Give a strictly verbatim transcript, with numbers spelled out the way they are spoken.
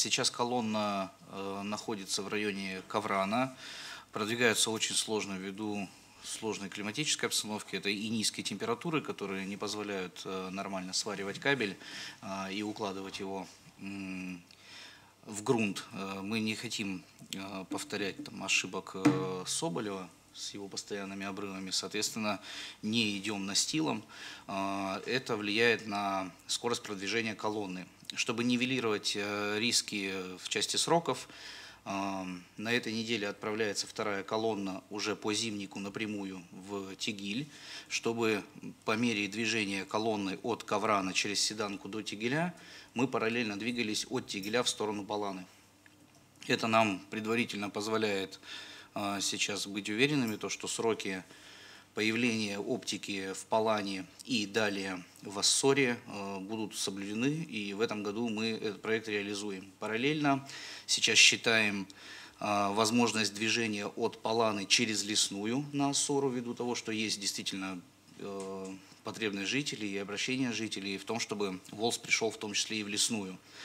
Сейчас колонна э, находится в районе Коврана. Продвигается очень сложно ввиду сложной климатической обстановки. Это и низкие температуры, которые не позволяют э, нормально сваривать кабель э, и укладывать его м, в грунт. Э, Мы не хотим э, повторять там, ошибок э, Соболева с его постоянными обрывами, соответственно, не идем настилом. Э, Это влияет на скорость продвижения колонны. Чтобы нивелировать э, риски в части сроков, э, на этой неделе отправляется вторая колонна уже по зимнику напрямую в Тегиль, чтобы по мере движения колонны от Коврана через Седанку до Тегиля мы параллельно двигались от Тегиля в сторону Баланы. Это нам предварительно позволяет э, сейчас быть уверенными, то, что сроки появления оптики в Палане и далее в Ассоре э, будут соблюдены, и в этом году мы этот проект реализуем. Параллельно сейчас считаем э, возможность движения от Паланы через Лесную на Ассору, ввиду того, что есть действительно э, потребность жителей и обращение жителей в том, чтобы ВОЛС пришел в том числе и в Лесную.